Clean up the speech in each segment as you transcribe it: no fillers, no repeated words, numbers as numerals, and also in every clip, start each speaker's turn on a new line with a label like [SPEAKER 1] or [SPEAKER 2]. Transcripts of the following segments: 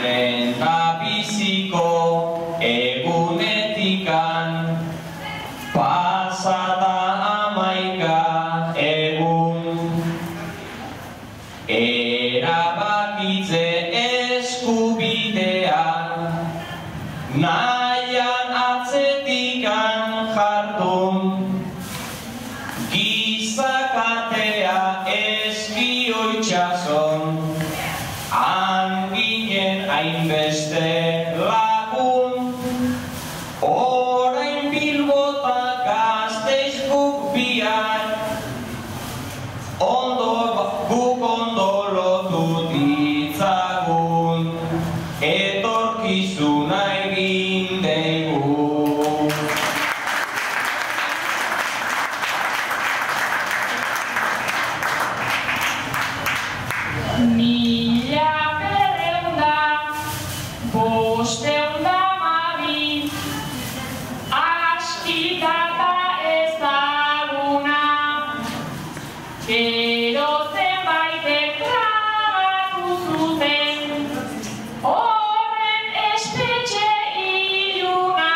[SPEAKER 1] lehendabiziko egunetikan pasata 11 egun erabakitze eskubidea nahian atzetikan jardun gizakatea eskio itxason anginen hainbeste lagun orain Bilbota Gasteiz guk bihar guk ondo lotu ditzagun etorkizuna egin deigu.
[SPEAKER 2] Mila berreunda, bosteunda mabi, askikata ezaguna, gero zenbaitek trabatu zuten, horren espetxe iluna,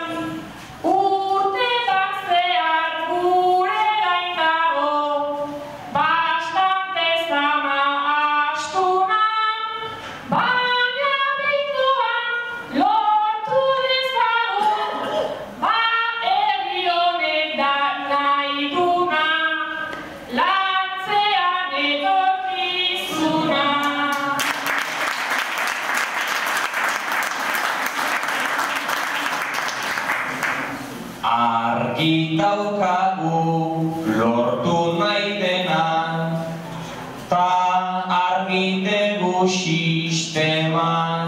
[SPEAKER 2] urtetan zehar gure gain dago, bastante zama astuna, baina behingoan lortu dezagun, herri honek da nahi duna, lantzean etorkizuna.
[SPEAKER 1] Argi daukagu lortu nahi dena, ta argi dugu sisteman